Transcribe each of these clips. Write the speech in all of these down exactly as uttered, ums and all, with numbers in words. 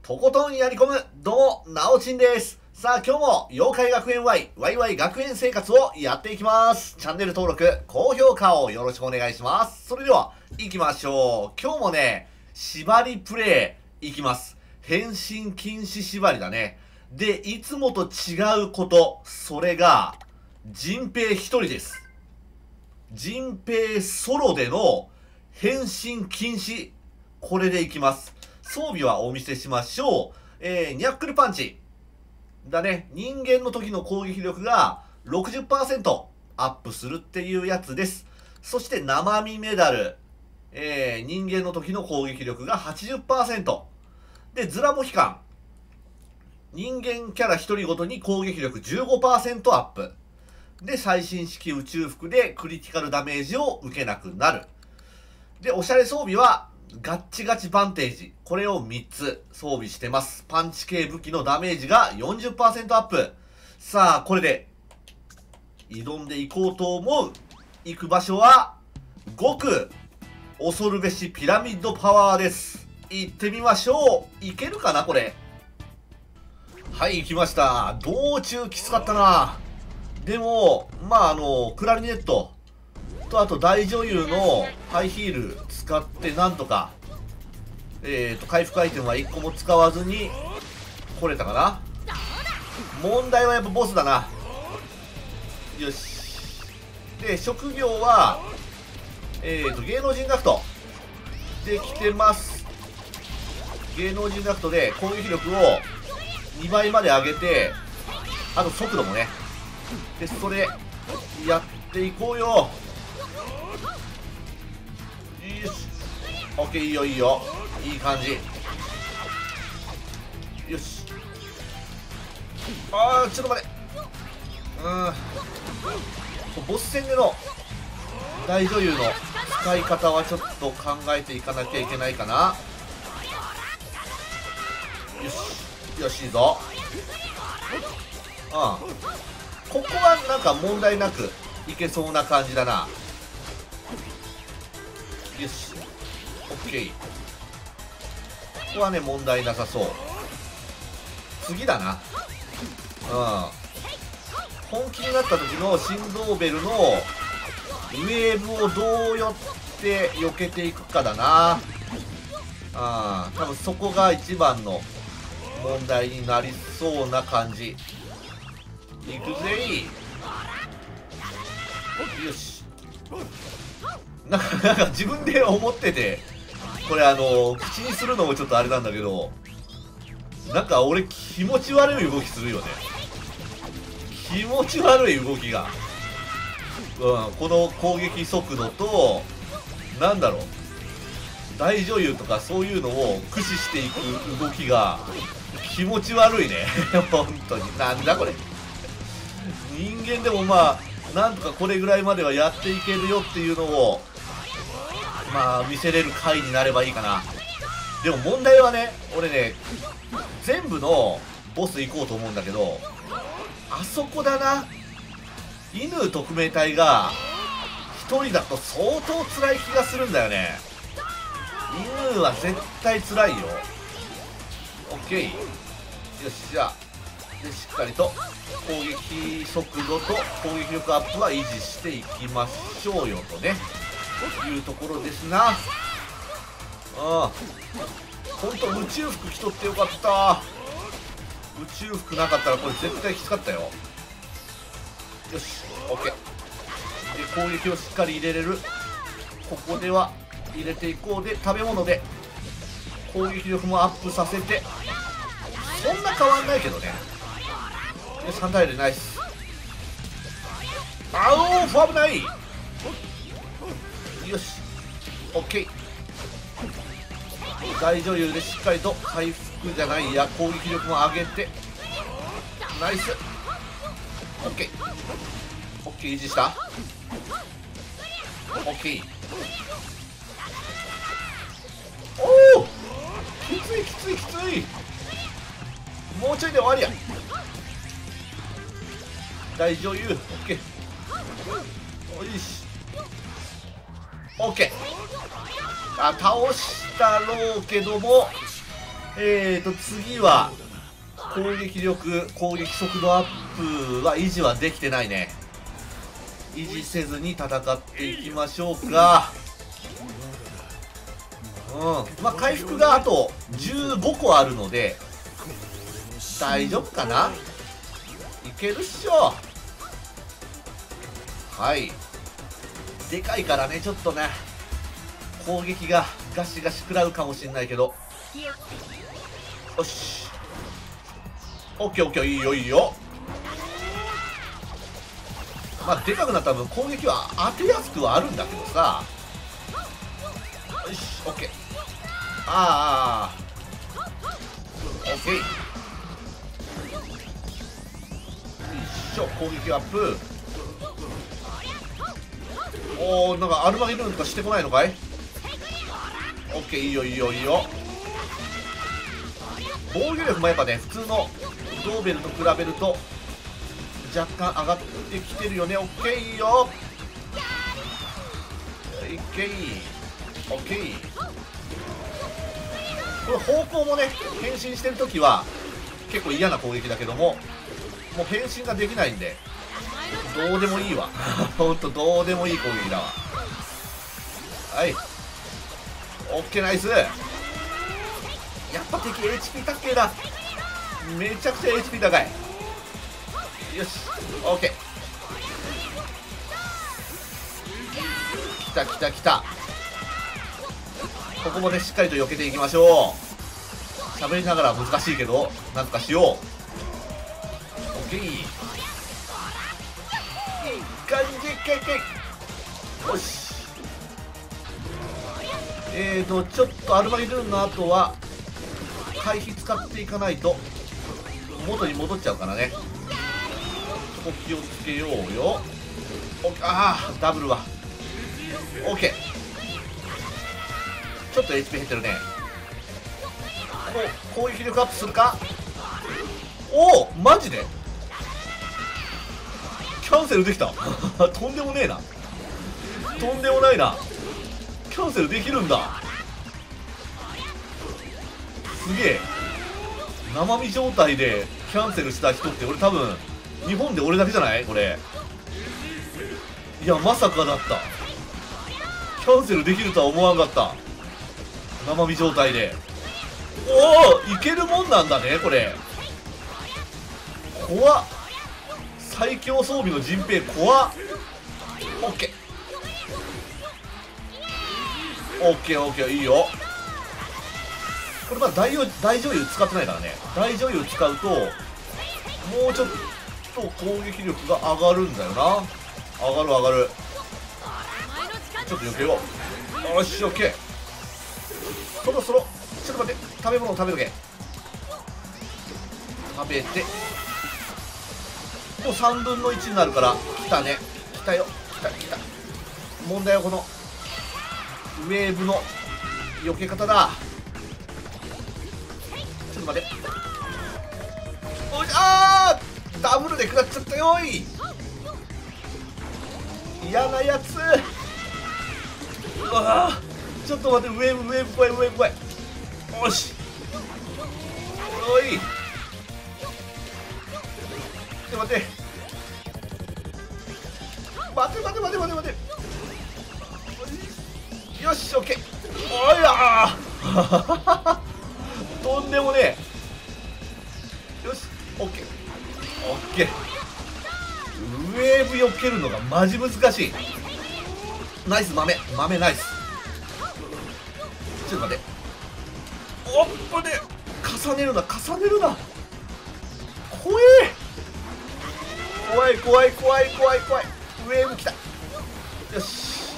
とことんやり込む、どうも、なおちんです。さあ、今日も、妖怪学園 Y、ワイワイ 学園生活をやっていきます。チャンネル登録、高評価をよろしくお願いします。それでは、行きましょう。今日もね、縛りプレイ、行きます。変身禁止縛りだね。で、いつもと違うこと、それが、陣平一人です。陣平ソロでの変身禁止。これでいきます。装備はお見せしましょう。えー、ニャックルパンチ。だね。人間の時の攻撃力が ろくじゅっパーセント アップするっていうやつです。そして生身メダル。えー、人間の時の攻撃力が はちじゅっパーセント。で、ズラモヒカン。人間キャラひとりごとに攻撃力 じゅうごパーセント アップ。で、最新式宇宙服でクリティカルダメージを受けなくなる。で、おしゃれ装備は、ガッチガチバンテージ。これをみっつ装備してます。パンチ系武器のダメージが よんじゅっパーセント アップ。さあ、これで、挑んでいこうと思う。行く場所は、極恐るべしピラミッドパワーです。行ってみましょう。いけるかな、これ。はい、行きました。道中きつかったな。でも、まあ、あの、クラリネットと、あと大女優のハイヒール使ってなんとか、えーと、回復アイテムはいっこも使わずに来れたかな。問題はやっぱボスだな。よし。で、職業は、えーと、芸能人ダクトできてます。芸能人ダクトで攻撃力をにばいまで上げて、あと速度もね。で、それ、やっていこうよ。よし。オッケー、いいよ、いいよ。いい感じ。よし。あー、ちょっと待って。うーん。ボス戦での大女優の使い方はちょっと考えていかなきゃいけないかな。よし。よし、いいぞ。うん。ここはなんか問題なくいけそうな感じだな。よし。オッケー。ここはね、問題なさそう。次だな。うん。本気になった時の振動ベルのウェーブをどうやって避けていくかだな。ああ、多分そこが一番の問題になりそうな感じ。いくぜい。よし。なんか、なんか自分で思ってて、これあの、口にするのもちょっとあれなんだけど、なんか俺気持ち悪い動きするよね。気持ち悪い動きが。うん、この攻撃速度と、なんだろう。大女優とかそういうのを駆使していく動きが気持ち悪いね。本当に。なんだこれ。人間でもまあなんとかこれぐらいまではやっていけるよっていうのをまあ見せれる回になればいいかな。でも問題はね、俺ね全部のボス行こうと思うんだけど、あそこだな。犬特命隊がひとりだと相当辛い気がするんだよね。犬は絶対辛いよ。オッケー。よし、じゃあでしっかりと攻撃速度と攻撃力アップは維持していきましょうよとねいうところですな。ああ、ほんと宇宙服着とってよかった。宇宙服なかったらこれ絶対きつかったよ。よし、オッケー。で、攻撃をしっかり入れれる。ここでは入れていこう。で、食べ物で攻撃力もアップさせて、そんな変わんないけどね。で、さん体でナイス。あおー、ファブない。よし、オッケー。大女優でしっかりと回復じゃないや攻撃力も上げてナイス。オッケー。オッケー、維持した。オッケー。おお、きついきついきつい。もうちょいで終わりや。大女優、オッケー。おいし。オッケー。あ、倒したろうけどもえーと次は攻撃力攻撃速度アップは維持はできてないね。維持せずに戦っていきましょうか。うんまあ回復があとじゅうごこあるので大丈夫かな。いけるっしょ。はいでかいからねちょっとね攻撃がガシガシ食らうかもしれないけど、よしオッケーオッケーいいよいいよ。まあでかくなった分攻撃は当てやすくはあるんだけどさ。よしオッケーああオッケーよいしょ攻撃アップ。おおなんかアルマゲドンとかしてこないのかい。オッケーいいよいいよいいよ。防御力もやっぱね普通のドーベルと比べると若干上がってきてるよね。オッケーいいよいけいオッケー。これ方向もね変身してるときは結構嫌な攻撃だけどももう変身ができないんでどうでもいいわほんとどうでもいい攻撃だわ。はいオッケーナイス。やっぱ敵 エイチピー 高えな。めちゃくちゃ エイチピー 高い。よしオッケーきたきたきた。ここもねしっかりと避けていきましょう。喋りながら難しいけどなんとかしよう。オッケーいい感じけけよし。えーとちょっとアルマゲドゥーンの後は回避使っていかないと元に戻っちゃうからね。そこ気をつけようよ。ああダブルは OK。 ちょっと エイチピー 減ってるね。お攻撃力アップするか。おおマジでキャンセルできたとんでもねえなとんでもないな。キャンセルできるんだ。すげえ生身状態でキャンセルした人って俺多分日本で俺だけじゃないこれ。いやまさかだった。キャンセルできるとは思わんかった。生身状態でおおいけるもんなんだねこれ。怖っ最強装備の陣平怖っ。オッケーオッケーオッケーいいよ。これまだ大女大女優使ってないからね。大女優使うともうちょっと攻撃力が上がるんだよな。上がる上がる。ちょっと避けよう。よしオッケー。そろそろちょっと待って食べ物を食べとけ。食べてもうさんぶんのいちになるから来たね来たよ来た来た。問題はこのウェーブの避け方だ。ちょっと待っておいあーダブルで食らっちゃったよい。嫌なやつ。うわーちょっと待ってウェーブウェーブ怖いウェーブ怖い。よしおいちょっと待って待て待て待て待て待て。よしオッケー。おいやーとんでもねえ。よしオッケーオッケー。ウェーブ避けるのがマジ難しい。ナイス豆豆ナイス。ちょっと待っておっぱね重ねるな重ねるな。怖え怖い怖い怖い怖い怖い。ウェーブ来た。よし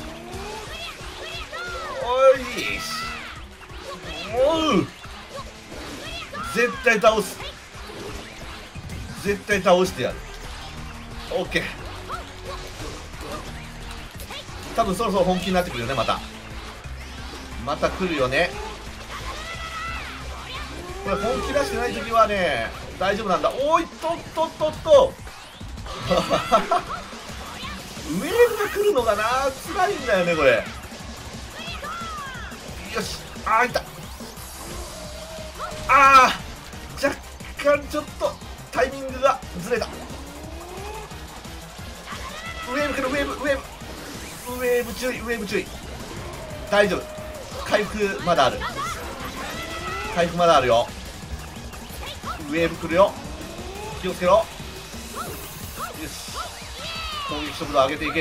おいしおう絶対倒す絶対倒してやる。オッケー多分そろそろ本気になってくるよね。またまた来るよね。これ本気出してない時はね大丈夫なんだ。おいっとっとっとっとウェーブが来るのがな辛いんだよねこれ。よしあーいったあ干ちょっとタイミングがずれた。ウェーブ来る、ウェーブウェーブウェーブ注意、ウェーブ注意。大丈夫、回復まだある、回復まだあるよ。ウェーブ来るよ、気をつけろ。よし、攻撃速度上げていけ。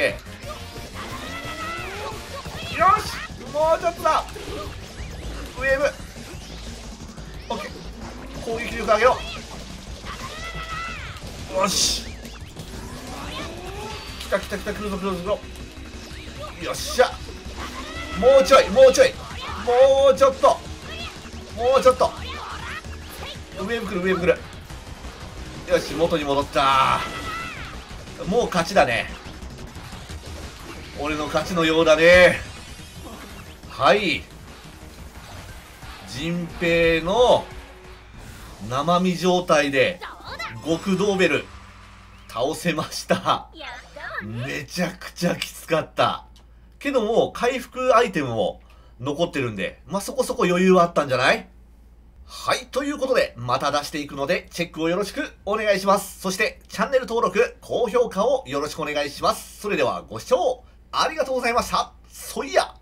よし、もうちょっとだ。ウェーブ OK、 攻撃力上げろ。よし、来た来た来た、来るぞ来るぞ来るぞ。よっしゃ、もうちょいもうちょい、もうちょっともうちょっと。ウェーブ来る、ウェーブ来る。よし、元に戻った。もう勝ちだね、俺の勝ちのようだね。はい、陣平の生身状態で極ドーベル倒せました。めちゃくちゃきつかったけども、回復アイテムも残ってるんで、まあ、そこそこ余裕はあったんじゃない？はい、ということで、また出していくので、チェックをよろしくお願いします。そして、チャンネル登録、高評価をよろしくお願いします。それでは、ご視聴ありがとうございました。そいや。